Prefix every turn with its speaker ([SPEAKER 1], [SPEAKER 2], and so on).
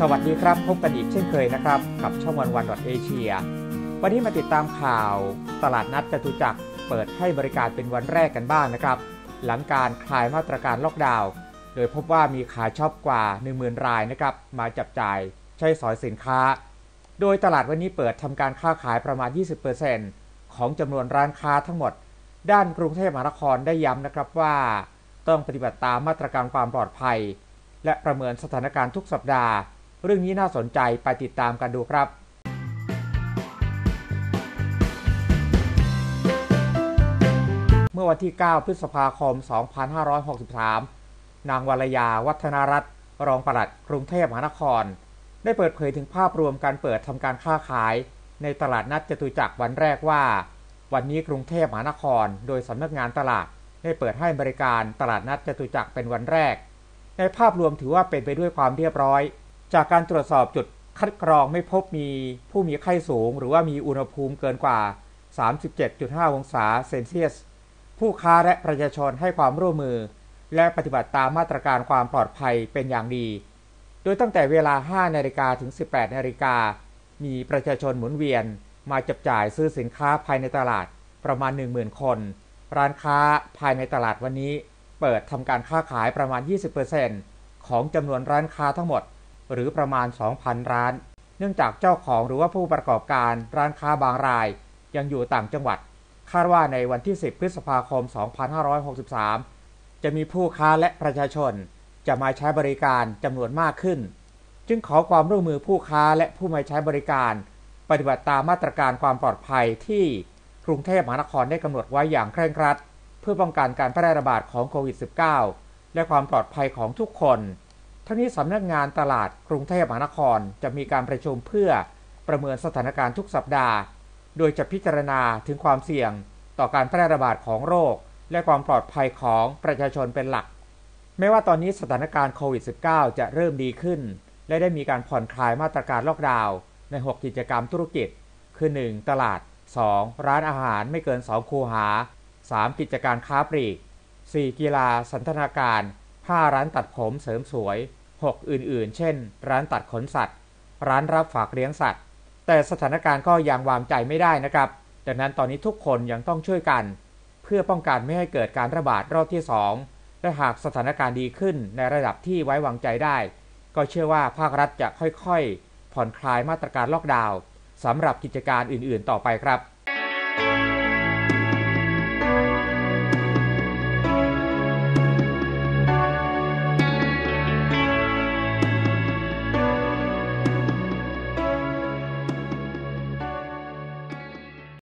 [SPEAKER 1] วัสดีครับพบกันอีกเช่นเคยนะครับกับช่องวันเอเชียวันนี้มาติดตามข่าวตลาดนัดจตุจักรเปิดให้บริการเป็นวันแรกกันบ้างนะครับหลังการคลายมาตรการล็อกดาวน์โดยพบว่ามีขาช็อปกว่า 10,000 รายนะครับมาจับจ่ายใช้สอยสินค้าโดยตลาดวันนี้เปิดทำการค้าขายประมาณ 20% ของจำนวนร้านค้าทั้งหมดด้านกรุงเทพมหานครได้ย้ำนะครับว่าต้องปฏิบัติตามมาตรการความปลอดภัยและประเมินสถานการณ์ทุกสัปดาห์เรื่องนี้น่าสนใจไปติดตามกันดูครับเมื่อวันที่ 9 พฤษภาคม 2563 นางวรยา วัฒนรัตน์รองปลัดกรุงเทพมหานครได้เปิดเผยถึงภาพรวมการเปิดทำการค้าขายในตลาดนัดจตุจักรวันแรกว่าวันนี้กรุงเทพมหานครโดยสำนักงานตลาดได้เปิดให้บริการตลาดนัดจตุจักรเป็นวันแรกในภาพรวมถือว่าเป็นไปด้วยความเรียบร้อยจากการตรวจสอบจุดคัดกรองไม่พบมีผู้มีไข้สูงหรือว่ามีอุณหภูมิเกินกว่า 37.5 องศาเซนเซียสผู้ค้าและประชาชนให้ความร่วมมือและปฏิบัติตามมาตรการความปลอดภัยเป็นอย่างดีโดยตั้งแต่เวลา 5 นาฬิกาถึง 18 นาฬิกามีประชาชนหมุนเวียนมาจับจ่ายซื้อสินค้าภายในตลาดประมาณ 10,000 คนร้านค้าภายในตลาดวันนี้เปิดทำการค้าขายประมาณ 20% ของจำนวนร้านค้าทั้งหมดหรือประมาณ 2,000 ร้านเนื่องจากเจ้าของหรือว่าผู้ประกอบการร้านค้าบางรายยังอยู่ต่างจังหวัดคาดว่าในวันที่ 10 พฤษภาคม 2563 จะมีผู้ค้าและประชาชนจะมาใช้บริการจำนวนมากขึ้นจึงขอความร่วมมือผู้ค้าและผู้มาใช้บริการปฏิบัติตามมาตรการความปลอดภัยที่กรุงเทพมหานครได้กำหนดไว้อย่างเคร่งครัดเพื่อป้องกันการแพร่ระบาดของโควิด -19 และความปลอดภัยของทุกคนทั้งนี้สำนักงานตลาดกรุงเทพมหานครจะมีการประชุมเพื่อประเมินสถานการณ์ทุกสัปดาห์โดยจะพิจารณาถึงความเสี่ยงต่อการแพร่ระบาดของโรคและความปลอดภัยของประชาชนเป็นหลักแม้ว่าตอนนี้สถานการณ์โควิด -19 จะเริ่มดีขึ้นและได้มีการผ่อนคลายมาตรการล็อกดาวน์ใน 6 กิจกรรมธุรกิจคือ 1. ตลาด 2. ร้านอาหารไม่เกิน 2 คูหา 3. กิจการค้าปลีก 4. กีฬาสันทนาการ 5. ร้านตัดผมเสริมสวย 6. อื่นๆเช่นร้านตัดขนสัตว์ร้านรับฝากเลี้ยงสัตว์แต่สถานการณ์ก็ยังวางใจไม่ได้นะครับดังนั้นตอนนี้ทุกคนยังต้องช่วยกันเพื่อป้องกันไม่ให้เกิดการระบาดรอบที่ 2และหากสถานการณ์ดีขึ้นในระดับที่ไว้วางใจได้ก็เชื่อว่าภาครัฐจะค่อยๆผ่อนคลายมาตรการล็อกดาวน์สำหรับกิจการอื่นๆต่อไปครับ